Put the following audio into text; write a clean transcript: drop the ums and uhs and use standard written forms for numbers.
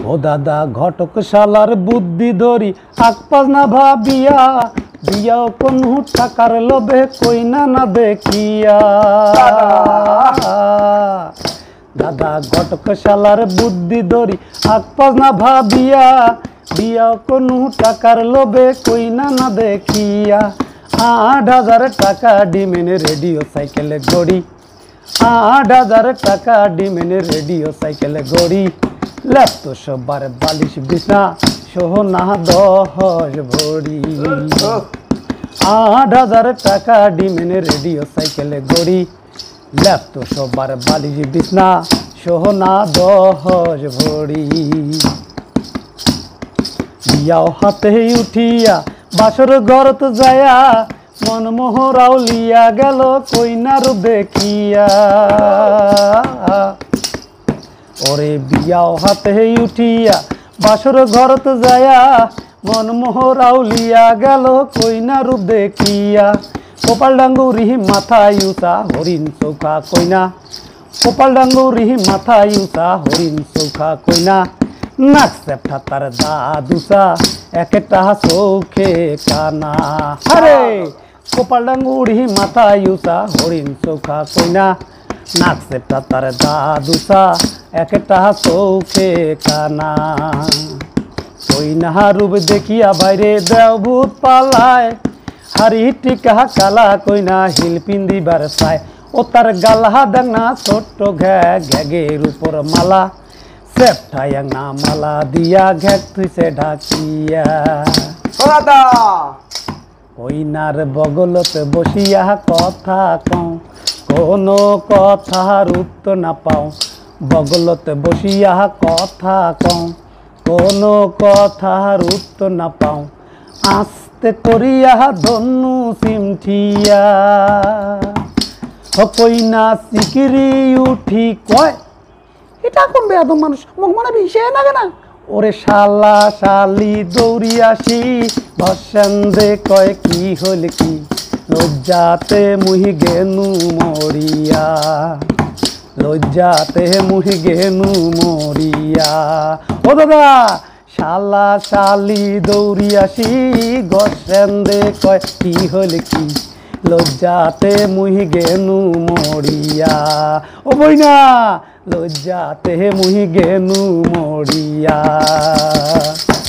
ও দাদা ঘটক শালার বুদ্ধি ধরি আকপাজ না ভাবিয়া দিয়াও কোন টাকার লোভে কইনা না দেখিয়া দাদা ঘটক শালার বুদ্ধি ধরি আকপাজ না ভাবিয়া দিয়াও কোন টাকার লোভে কইনা না দেখিয়া ৮,০০০ টাকা ডিমেনে রেডিও সাইকেলে গড়ি ৮,০০০ টাকা ডিমেনে রেডিও সাইকেলে গড়ি লেপ্ত সবার বালিশ বিছনা সোহনা ১০ ভরি ৮,০০০ টাকা ডিমেনে রেডিও সাইকেলে গড়ি লেপ্ত সবার বালিশ বিছনা সোহনা ১০ ভরি বিয়াও হাতে উঠিয়া বাসর ঘরত যায়া মনমোহরাও লিয়া গেল কইনা রূপ দেখিয়া ওরে বিয়াও হাতে উঠিয়া বাসর ঘরত যায়া মনমোহরাও লিয়া গেল কইনা রূপ দেখিয়া কপাল ডাঙ্গুরি মাথায় উঁচা হরিণ চৌখা কইনা কপাল ডাঙ্গুরি মাথায় উঁচা হরিণ চৌখা কইনা নাক সেপটা তার দাদুসা একটা চৌখে কানা আরে কপাল ডাঙ্গুরি মাথায় উঁচা হরিণ চৌখা কইনা নাক সেপটা তার দাদুসা একটা চৌখে কানা কইনা রূপ দেখিয়া বাইরে দেও ভূত পালায় হারি টিকা কালা কইনা হিল পিন্দিবার চায় ও তার গালা ডাঙনা ছোট্ট ঘ্যাগের উপর মালা সেপটায় না মালা দিয়া ঘ্যাগ থুইছে ঢাকিয়া কইনার বগলতে বসিয়া কথা কও কোনো কথার উত্তর না পাও বগলতে বসিয়া কথা কও কোনো কথার উত্তর না পাও আস্তে করিয়া ধনু সিমঠিয়া কইনা সিকিরি উঠি কয় এটা কোন বেয়াদব মানুষ মুখ মনে বিষে না কেন ওরে শালা শালি দৌড়ি আসি ভসন্দে কয় কি হল কি লজ্জাতে মুহি গেনু মরিয়া লজ্জাতে মুহি গেনু মরিয়া ও দাদা শালা শালি দৌড়ি আসি ভসন্দে কয় কি হল কি লজ্জাতে মুহি গেনু মরিয়া ও বইনা লজ্জাতে মুহি গেনু মরিয়া।